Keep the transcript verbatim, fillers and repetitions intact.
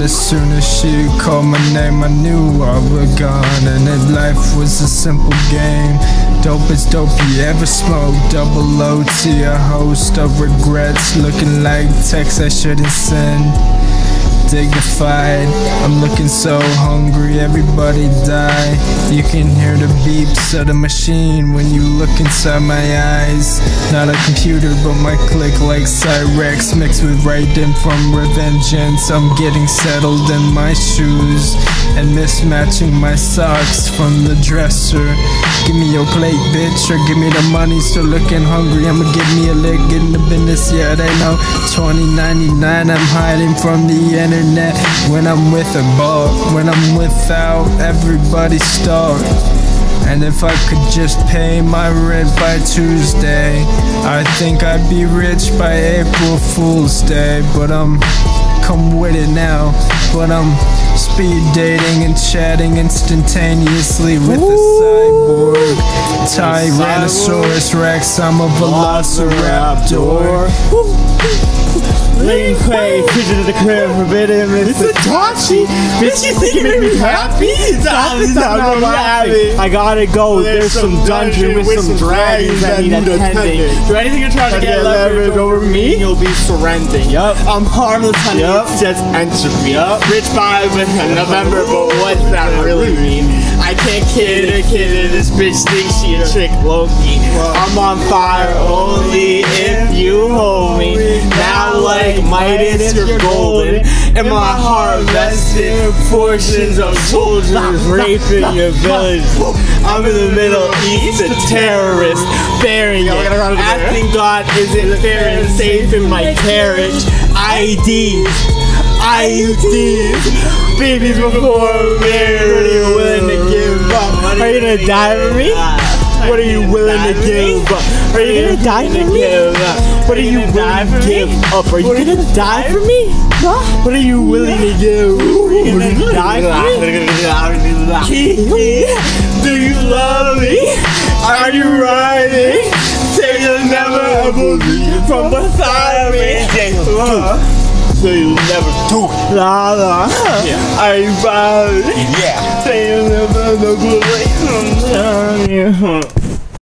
as soon as she called my name, I knew I was gone. And that life was a simple game. Dope is dope you ever smoked. Double O T, a host of regrets. Looking like texts I shouldn't send. Dignified, I'm looking so hungry, everybody die. You can hear the beeps of the machine when you look inside my eyes. Not a computer but my click like Cyrex, mixed with writing from Revengeance. I'm getting settled in my shoes and mismatching my socks from the dresser. Give me your plate, bitch, or give me the money. Still looking hungry, I'ma give me a lick in the business, yeah they know. Twenty ninety-nine, I'm hiding from the internet. When I'm with a ball, when I'm without, everybody starve. And if I could just pay my rent by Tuesday, I think I'd be rich by April Fool's Day. But I'm come with it now. But I'm speed dating and chatting instantaneously with a cyborg Tyrannosaurus Rex. I'm a Velociraptor. Lane Clay, creature to the crib, forbidden, Mister Tachi. Bitch, you think you make me happy? Stop, stop, I'm happy. I gotta go, there's some dungeon with some dragons that need attending. Do anything you're trying to get leverage over me? You'll be surrendering. Yup. I'm harmless, honey. Yup. It's just entropy. Yup. Rich vibe in November, but what's that really mean? I can't kid a kid, this bitch thinks she a trick Loki. I'm on fire only if you hold me. Now like Midas, you're golden. In my heart vested portions of soldiers raping your village. I'm in the Middle East, a terrorist, bearing it. Asking God, is it fair and safe in my carriage? I E Ds, I U Ds, babies before marriage. Are you willing to give up? Are you gonna die for me? What are you willing to give up? Are you gonna die for me? What are you willing to give up? Are you gonna die for me? What are you willing to give? Are you gonna die for me? Kiki, do you love me? Are you riding? Say you'll never ever leave from beside me. So you'll never do it. La la. Yeah. Are you riding? Yeah. Say you'll never ever leave from beside me.